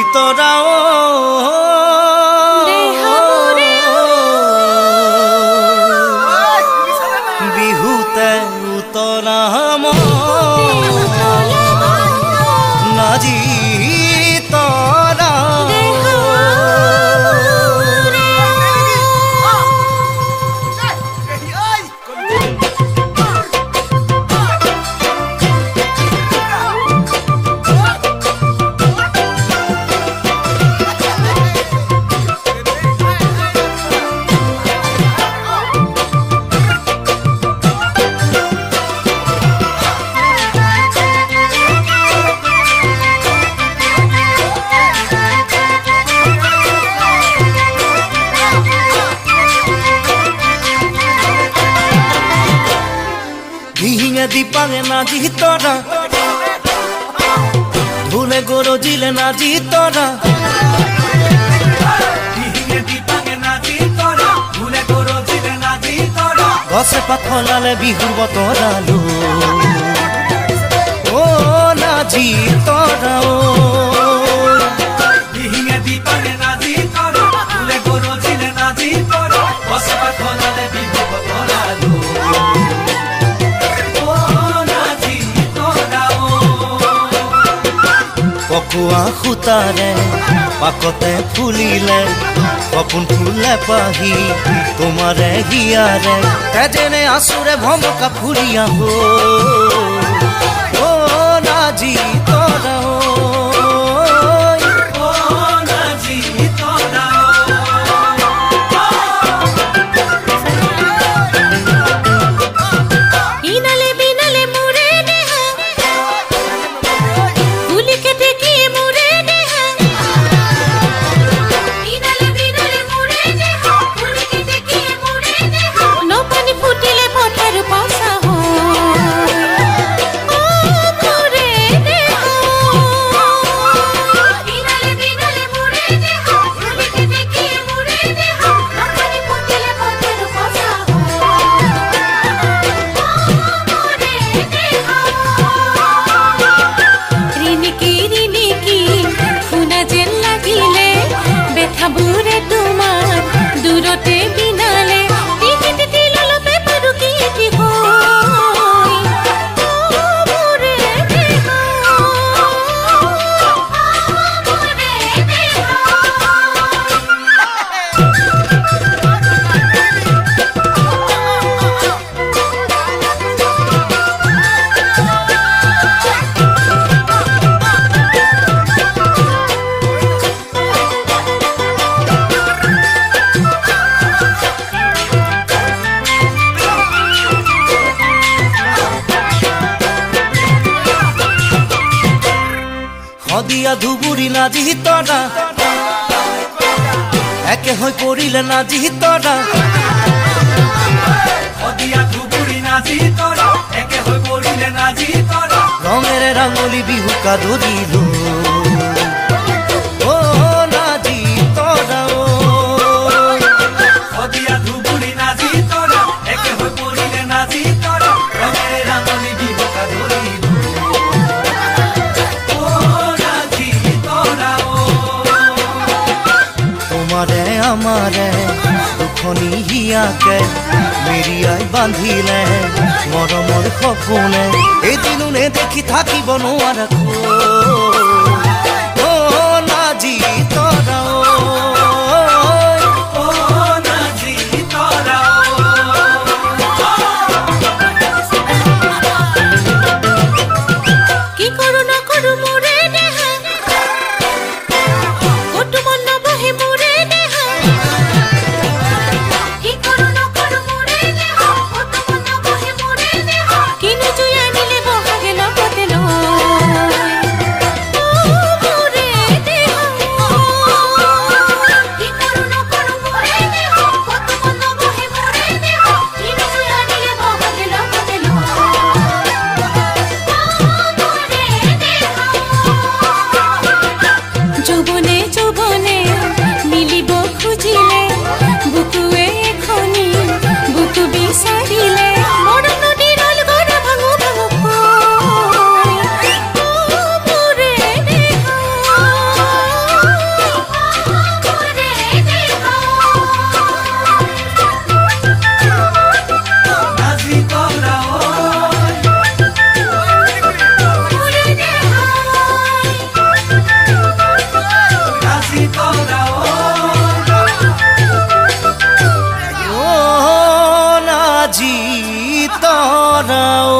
উতৰাও বিহুতে উতৰাম নাজি তৰা দীপাঙে নাজি তৰা ঢোলে গৰজিলে নাজি তৰা গছে পাথলালে বিহুৰ বতৰালো অ নাজি তৰা দিহিঙে দীপাঙে নাজি তৰা ঢোলে গৰজিলে নাজি তৰা গছে পাথলালে বিহুৰ বতৰালো পকুয়া খুতারে পাকতে ফুলিলে সপোন ফুলে পাহি তোমারে হিয়ারে তেজেনে আসুরে ভমকা ফুরিয়া হো ও নাজি তরা দিয়া ধুবুরি নাজি তৰা একে হৈ পৰিলে নাজি তৰা দিয়া ধুবুরি নাজি তৰা একে হৈ পৰিলে নাজি তৰা ৰঙেৰে ৰাঙলি বিহু কাদৰিলো অ নাজি তৰা দিয়া ধুবুরি নাজি তৰা একে হৈ পৰিলে নাজি তৰা ৰঙেৰে ৰাঙলি বিহু কাদৰিলো আমারে দুখনি হিয়াকে মেরিয়াই বান্ধিলে মৰমৰ সপোনে এদিনুনে দেখি থাকিব নোৱাৰাকো অ নাজি তৰা অ নাজি তৰা কি কৰো নকৰো মোৰে দেহা কটু মন বহে মোৰে আজি তরাও